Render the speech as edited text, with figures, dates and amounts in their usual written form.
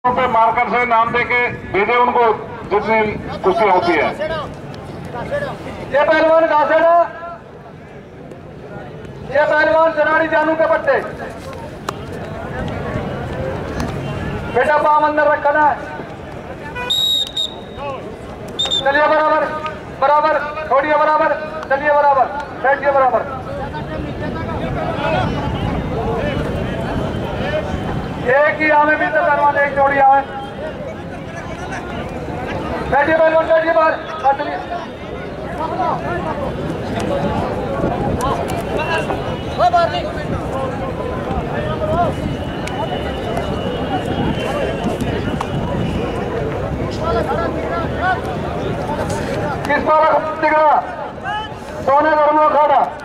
पे मार्कर से नाम दे के भेजे उनको जितनी कुश्ती होती है। ये पहलवान घासेड़ा, ये पहलवान चनाड़ी जानू के पट्टे। बेटा पाम अंदर रखना है। चलिए बराबर बराबर, छोड़िए बराबर, चलिए बराबर, बैठिए बराबर। एक ही आवे भी तो पहलवान, एक जोड़ी आवे। बैठिए पहलवान, बैठिए बाहर। चलिए किस बार दिख रहा सोने धर्मो खाड़ा।